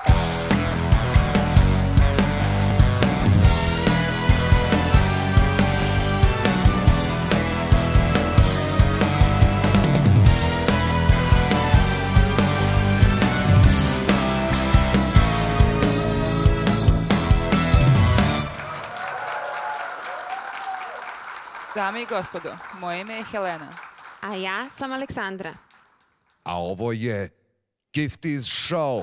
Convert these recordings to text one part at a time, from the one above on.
Dame i gospodo, moje ime je Helena. A ja sam Aleksandra. A ovo je Gifties Show.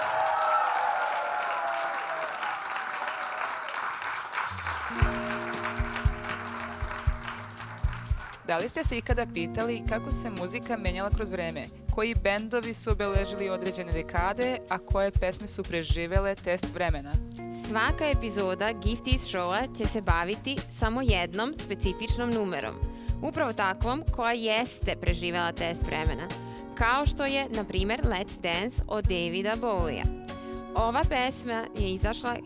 Da li ste se ikada pitali kako se muzika menjala kroz vreme? Koji bendovi su obeležili određene dekade, a koje pesme su preživele test vremena? Svaka epizoda Gifties Showa će se baviti samo jednom specifičnom numerom. Upravo takvom koja jeste preživela test vremena. Kao što je, na primjer, Let's Dance od Davida Bowieja. Ova pesma je izašla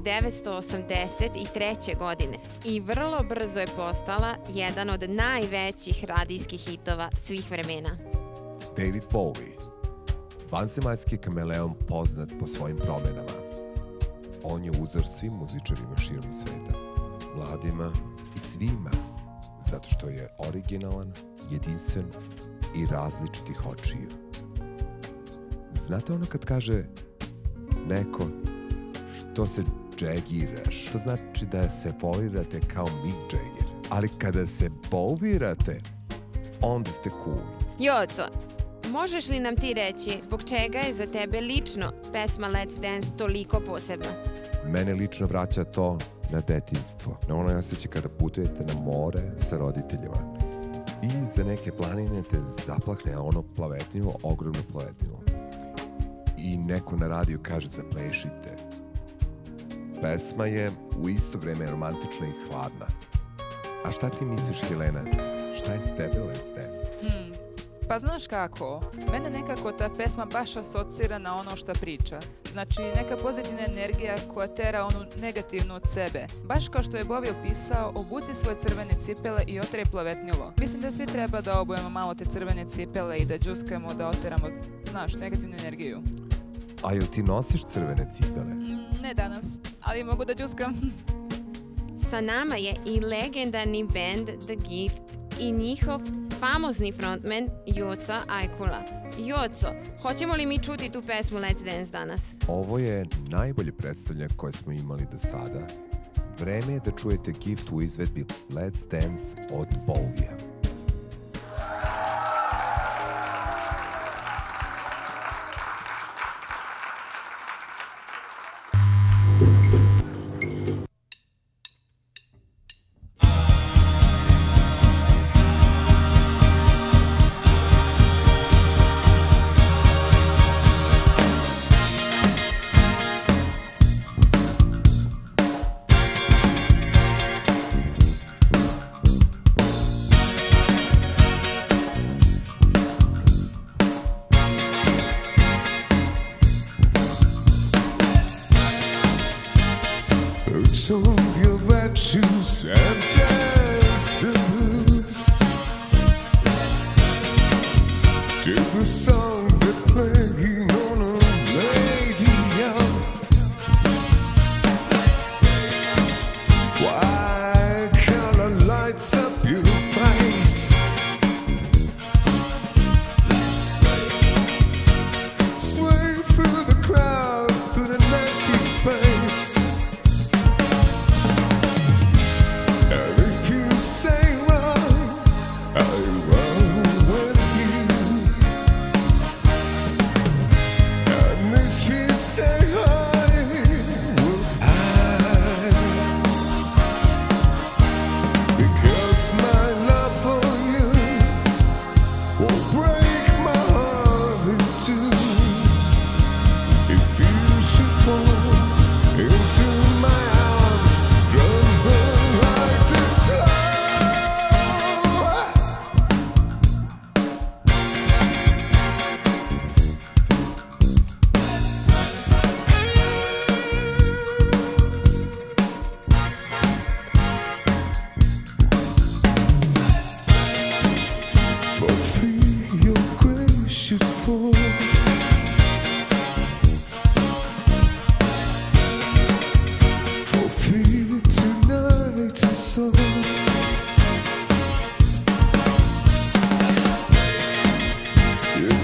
1983. godine i vrlo brzo je postala jedan od najvećih radijskih hitova svih vremena. David Bowie, vanzemaljski kameleon poznat po svojim promenama. On je uzor svim muzičarima širom sveta, mladima i svima, zato što je originalan, jedinstven i različitih očiju. Znate ono kad kaže neko što se džegiraš, to znači da se folirate kao Mick Jagger, ali kada se bovirate, onda ste cool. Joco, možeš li nam ti reći zbog čega je za tebe lično pesma Let's Dance toliko posebna? Mene lično vraća to na detinjstvo, na ono osjećaj kada putujete na more sa roditeljima i za neke planine te zaplahne ono plavetnilo, ogromno plavetnilo. I neko na radiju kaže zaplešite. Pesma je u isto vreme romantična i hladna. A šta ti misliš, Helena? Šta je s tebe Let's Dance? Pa znaš kako, mene nekako ta pesma baš asocira na ono što priča. Znači neka pozitivna energija koja tera onu negativnu od sebe. Baš kao što je Bowie opisao, obuci svoje crvene cipele i oteraj plavetnilo. Mislim da svi treba da obujemo malo te crvene cipele i da džuskamo, da oteramo, znaš, negativnu energiju. A jel ti nosiš crvene cipele? Ne danas, ali mogu da džuskam. Sa nama je i legendarni band The Gift i njihov famozni frontman Joca Ajkula. Joco, hoćemo li mi čuti tu pesmu Let's Dance danas? Ovo je najbolje predstavljanje koje smo imali do sada. Vreme je da čujete Gift u izvedbi Let's Dance od Bowie-a.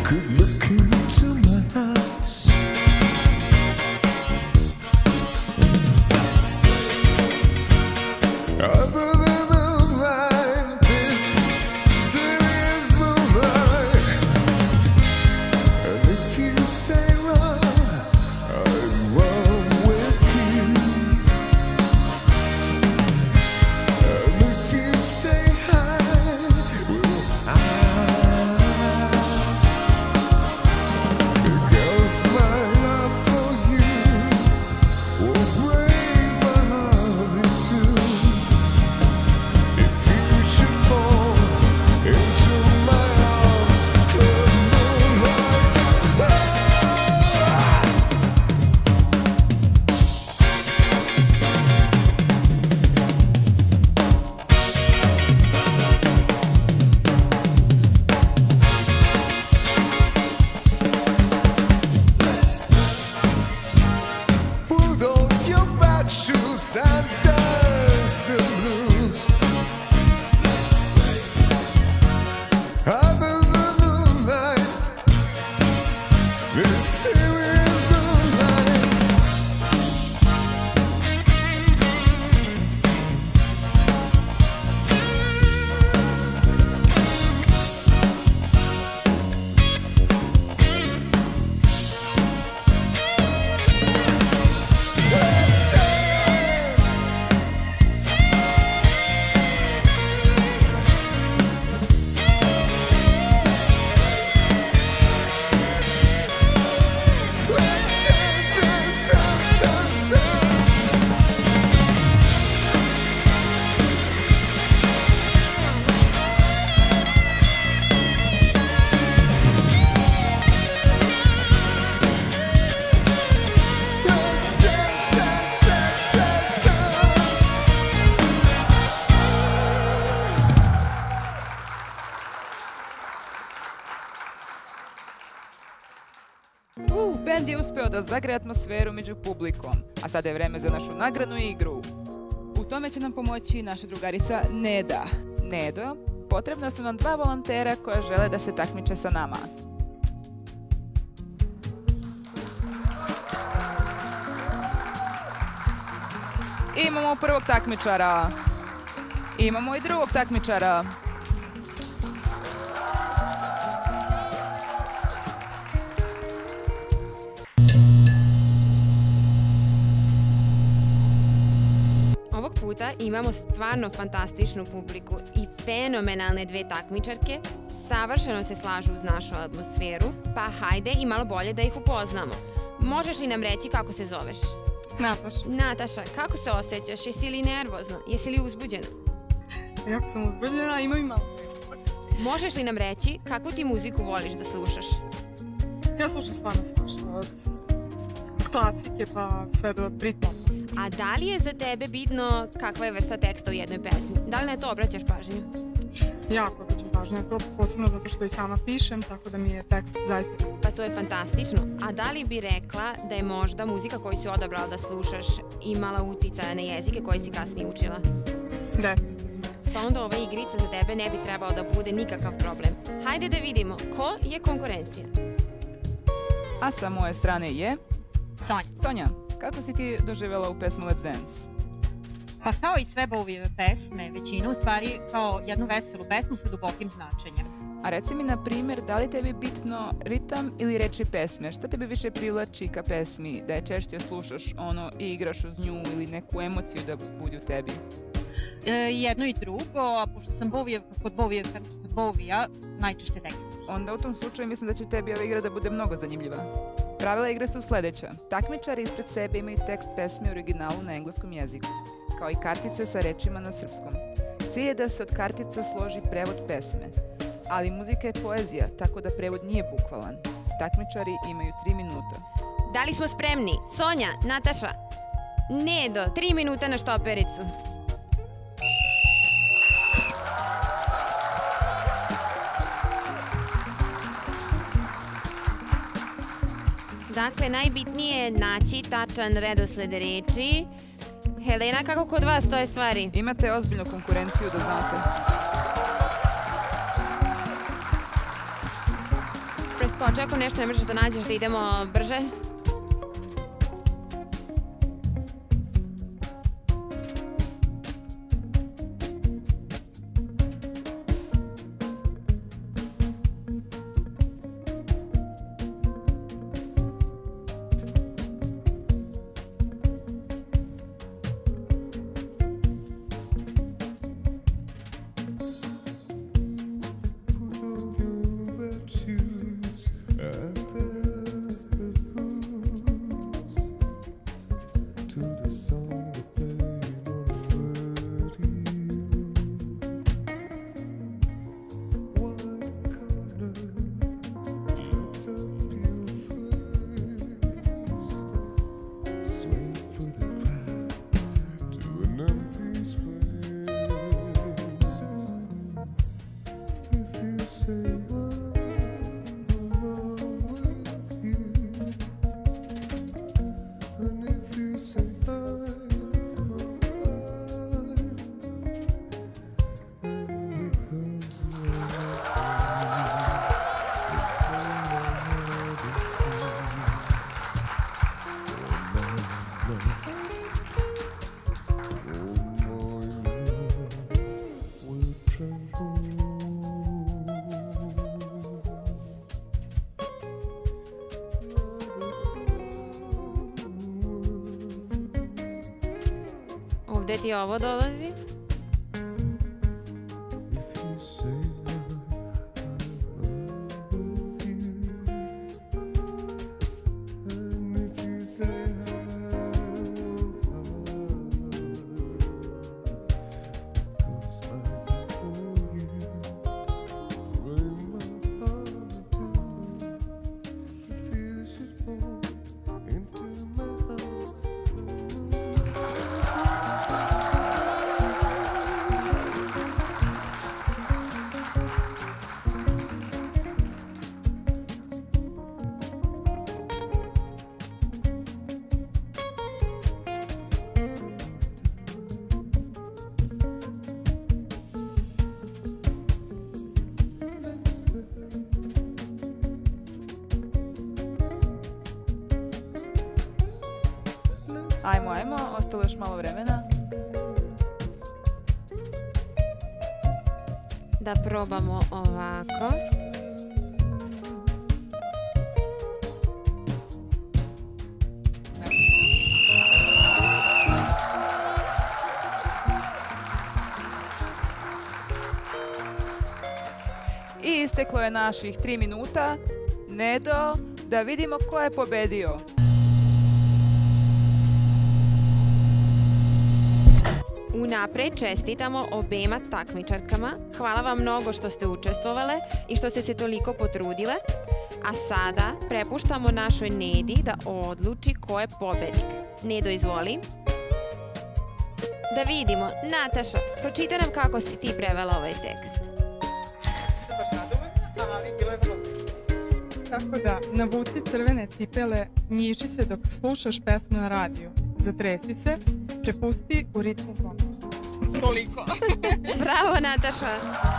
could look into my eyes. Other than moonlight, this serious moonlight. And if you say run, I'd run with you. And if you say hide, well, hide. Because my love for you will break my heart in two. If you should fall into my arms, tremble like put on your bad shoes and dance the blues. Under the moonlight, this serious moonlight. Let's dance. Let's dance, dance, dance, dance, dance. Let's dance, dance, dance, dance, dance. Bend je uspeo da zagreje atmosferu među publikom, a sada je vreme za našu nagradnu igru. U tome će nam pomoći naša drugarica Neda. Nedo, potrebna su nam 2 volontera koja žele da se takmiče sa nama. Imamo prvog takmičara. Imamo i drugog takmičara. Ovog puta imamo stvarno fantastičnu publiku i fenomenalne 2 takmičarke, savršeno se slažu uz našu atmosferu, pa hajde i malo bolje da ih upoznamo. Možeš li nam reći kako se zoveš? Nataša. Nataša, kako se osjećaš? Jesi li nervozna? Jesi li uzbuđena? Jako sam uzbuđena, imam i malo. Možeš li nam reći kakvu ti muziku voliš da slušaš? Ja slušam stvarno svašta, od klasike pa sve do Britpopa. A da li je za tebe bitno kakva je vrsta teksta u jednoj pesmi? Da li na to obraćaš pažnju? Jako obraćam pažnju na to, posebno zato što i sama pišem, tako da mi je tekst zaista bitan. Pa to je fantastično. A da li bi rekla da je možda muzika koju si odabrala da slušaš imala uticaja na jezike koje si kasnije učila? Definitivno. Pa onda ova igrica za tebe ne bi trebao da bude nikakav problem. Hajde da vidimo ko je konkurencija. A sa moje strane je... Sonja. Sonja, kako si ti doživjela u pesmu Let's Dance? Pa kao i sve Bowieove pesme, većina u stvari kao jednu veselu pesmu sa dubokim značenjem. A reci mi, na primjer, da li tebi bitno ritam ili reči pesme? Šta tebi više privlači ka pesmi? Da je češće slušaš ono i igraš uz nju ili neku emociju da budi u tebi? Jedno i drugo, a pošto sam kod Bowija, najčešće tekstovi. Onda u tom slučaju mislim da će tebi ova igra da bude mnogo zanimljiva. Pravila igre su sljedeća. Takmičari ispred sebe imaju tekst pesme u originalu na engleskom jeziku, kao i kartice sa rečima na srpskom. Cilj je da se od kartica složi prevod pesme, ali muzika je poezija, tako da prevod nije bukvalan. Takmičari imaju 3 minuta. Da li smo spremni? Sonja, Nataša, Nedo, 3 minuta na štopericu. Dakle, najbitnije je naći tačan redosled reči. Helena, kako kod vas stoje stvari? Imate ozbiljnu konkurenciju, da znate. Kao čeko nešto ne možeš da nađeš da idemo brže? Gde ti ovo dolazi? Ajmo, ostalo još malo vremena. Da probamo ovako. I isteklo je naših 3 minuta. Nedo, da vidimo ko je pobedio. Unapred čestitamo obema takmičarkama. Hvala vam mnogo što ste učestvovale i što ste se toliko potrudile. A sada prepuštamo našoj Nedi da odluči ko je pobednik. Nedo, izvoli. Da vidimo. Nataša, pročitaj nam kako si ti prevela ovaj tekst. Nisam baš zadovoljna, ali bilo je vrlo. Tako da, navuci crvene cipele, njiši se dok slušaš pesmu na radiju. Zatresi se, prepusti u ritmu pomena. Toliko. Bravo, Nataša.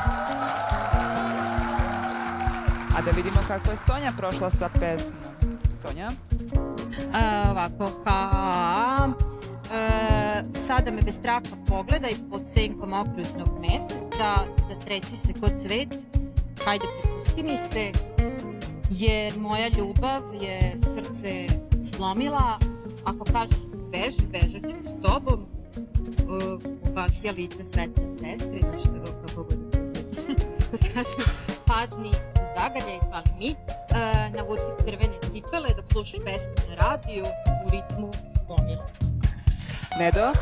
A da vidimo kako je Sonja prošla sa pesmom. Sonja? Ovako, sada me bez straha pogledaj pod senkom okrutnog meseca, zatresi se kod cvet, hajde prepusti mi se, jer moja ljubav je srce slomila, ako kažeš beži, bežat ću s tobom, ugasija lice svetle teskri, nešto kako god da poznaći. Kažem, padni u zagrljaj, hvali mi, navuci crvene cipele dok slušaš pesmu na radiju u ritmu gomile. Nedo?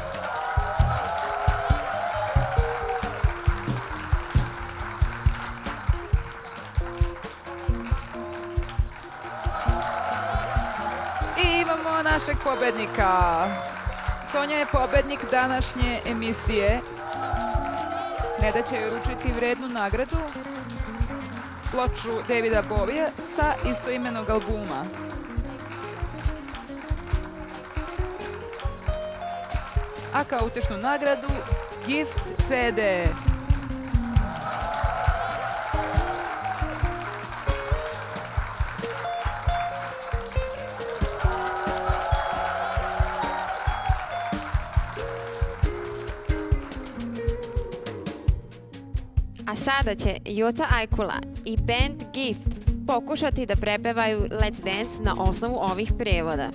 I imamo našeg pobednika. Sonja je pobednik današnje emisije. Neda će joj uručiti vrednu nagradu, ploču Davida Bovija sa istoimenog albuma. A kao utešnu nagradu Gift CD. Sada će Jota Ajkula i band Gift pokušati da prepevaju Let's Dance na osnovu ovih prevoda.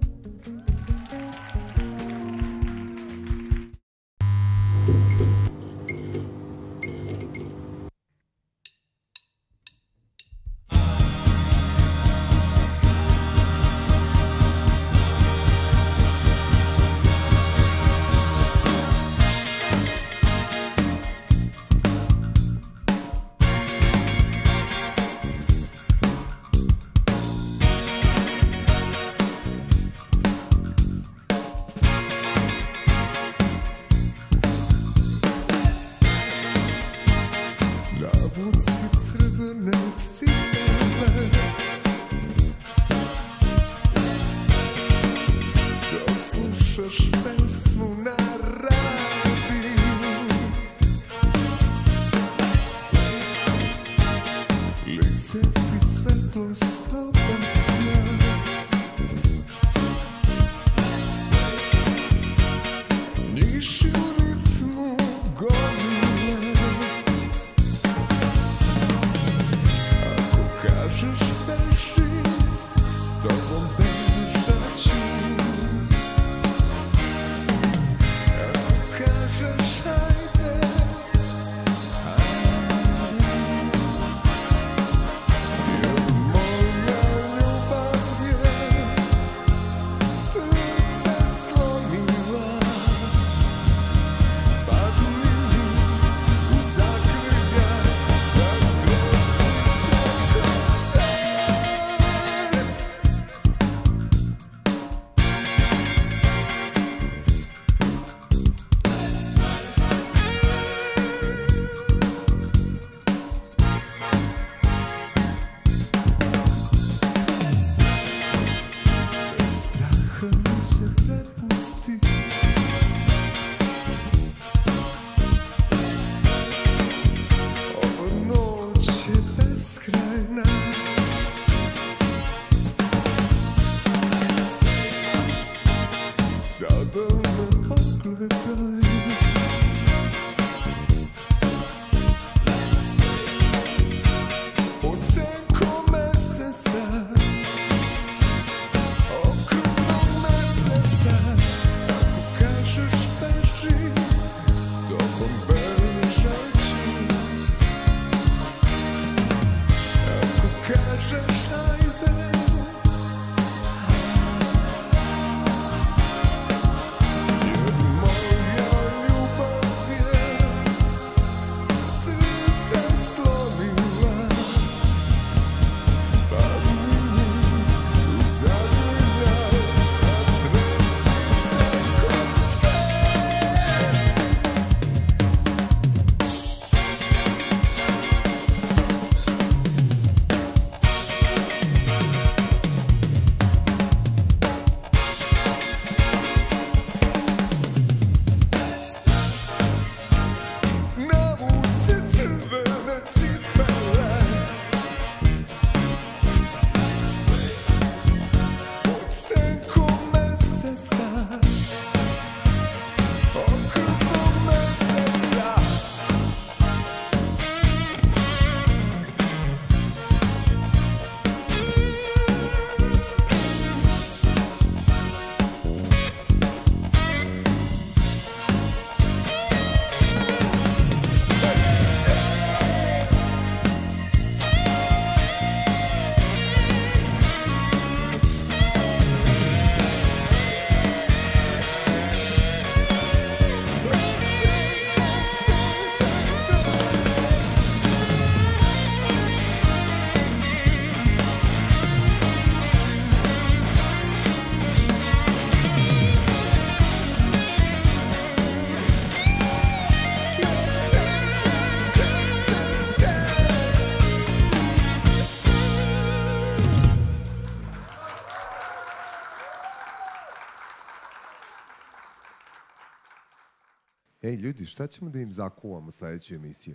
Ej, ljudi, šta ćemo da im zakuvamo sledeću emisiju?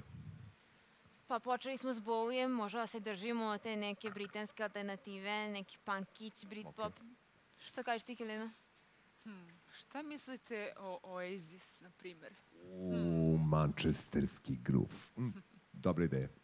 Pa počeli smo s Bowiem, možda da se držimo te neke britanske alternative, neki punkić, britpop. Šta kažeš ti, Helena? Šta mislite o Oasis, na primjer? Manchesterski groove. dobra ideja.